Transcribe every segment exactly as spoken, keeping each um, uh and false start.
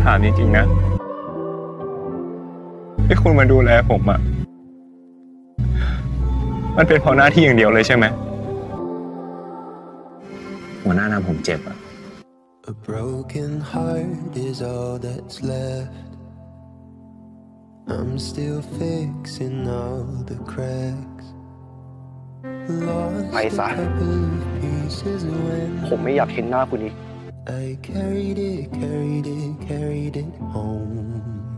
ถามจริงๆนะที่คุณมาดูแลผมอะมันเป็นเพราะหน้าที่อย่างเดียวเลยใช่ไหมหัวหน้าทำผมเจ็บอะ A broken heart is all that's left. I'm still fixing all the cracks. Lost a couple of pieces when ผมไม่อยากเห็นหน้าคุณอีก I carried it, carried it, carried it home.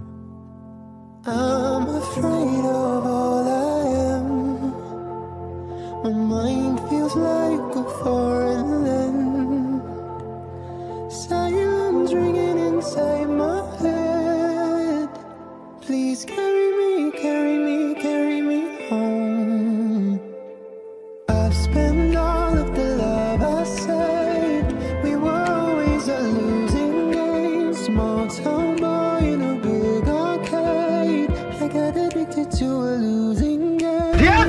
I'm afraid of all I am. My mind feels like a foreign land. Silence ringing inside my head. Please carry me, carry me, carry me home. I've spent all of the love I saved. We were always a losing game. Small town boy in a big arcade. I got addicted to a losing game. Tian!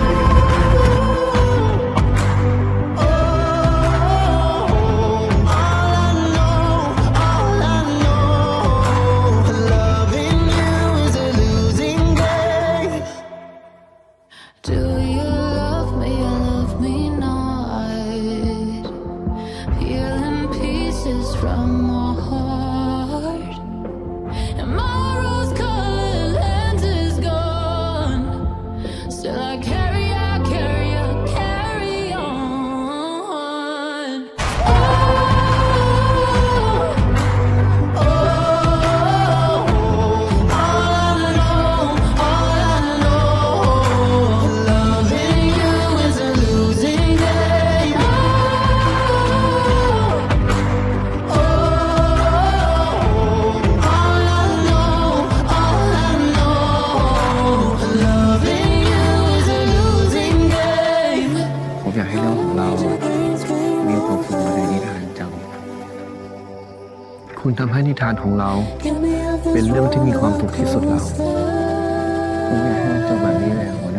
Do you love me or love me not? Peeling pieces from my heart, and my rose-colored lens is gone. Still I carry, I carry, I carry on. Oh, oh, all I know, all I know. Loving you is a losing game. Oh, oh, all I know, all I know. Loving you is a losing game. ผมอยากให้เรื่องของเรามีความสุขมาในนิทานจังคุณทำให้นิทานของเราเป็นเรื่องที่มีความสุขที่สุดแล้วผมอยากให้มันจบแบบนี้เลย